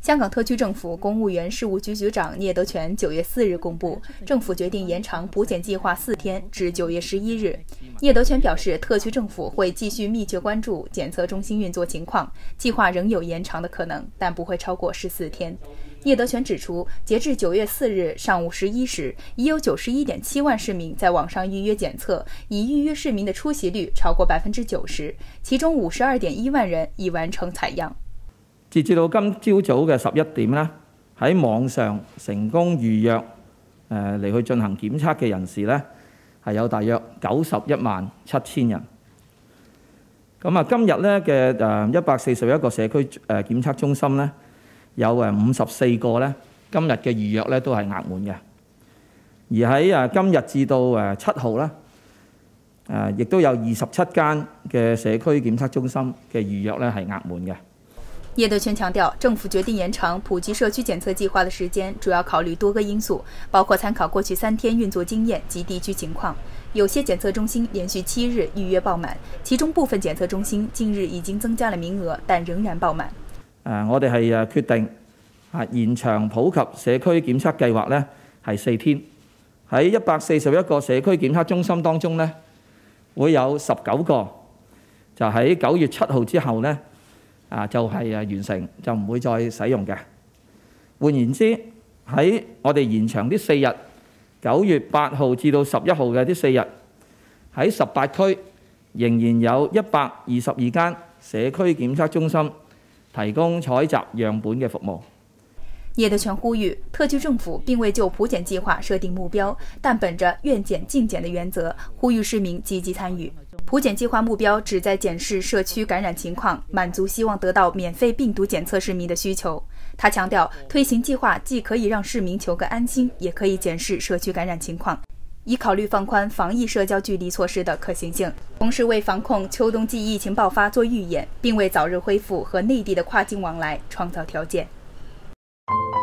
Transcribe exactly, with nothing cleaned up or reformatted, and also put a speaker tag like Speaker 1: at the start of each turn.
Speaker 1: 香港特区政府公务员事务局局长聂德权九月四日公布，政府决定延长普检计划四天至九月十一日。聂德权表示，特区政府会继续密切关注检测中心运作情况，计划仍有延长的可能，但不会超过十四天。聂德权指出，截至九月四日上午十一时，已有九十一点七万市民在网上预约检测，已预约市民的出席率超過百分之九十，其中五十二點一萬人已完成採樣。
Speaker 2: 截至到今朝早嘅十一點咧，喺網上成功預約誒嚟去進行檢測嘅人士咧，係有大約九十一萬七千人。咁啊，今日咧嘅誒一百四十一個社區誒檢測中心咧，有誒五十四個咧，今日嘅預約咧都係額滿嘅。而喺誒今日至到誒七號咧，誒亦都有二十七間嘅社區檢測中心嘅預約咧係額滿嘅。
Speaker 1: 聂德權強調，政府決定延長普及社區檢測計劃的時間，主要考慮多個因素，包括參考過去三天運作經驗及地區情況。有些檢測中心連續七日預約爆滿，其中部分檢測中心近日已經增加了名額，但仍然爆滿。
Speaker 2: 誒，我哋係誒決定啊延長普及社區檢測計劃咧係四天。喺一百四十一個社區檢測中心當中咧，會有十九個就喺九月七號之後咧。啊，就係誒完成，就唔會再使用嘅。換言之，喺我哋延長呢四日，九月八號至到十一號嘅呢四日，喺十八區仍然有一百二十二間社區檢測中心提供採集樣本嘅服務。
Speaker 1: 聂德權呼籲，特區政府並未就普檢計劃設定目標，但本着願檢盡檢的原則，呼籲市民積極參與。普檢計劃目標旨在檢視社區感染情況，滿足希望得到免費病毒檢測市民的需求。他強調，推行計劃既可以讓市民求個安心，也可以檢視社區感染情況，以考慮放寬防疫社交距離措施的可行性，同時為防控秋冬季疫情爆發做預演，並為早日恢復和內地的跨境往來創造條件。